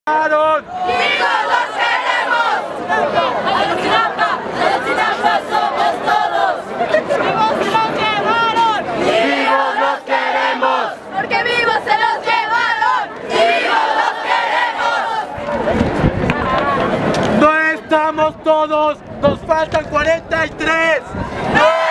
¡Aaron! ¡Vivos los queremos! ¡Ayotzinapa somos todos! ¡Vivos se los llevaron! ¡Vivos los queremos! ¡Porque vivos se los llevaron! ¡Vivos los queremos! ¡No estamos todos! ¡Nos faltan 43! ¡No!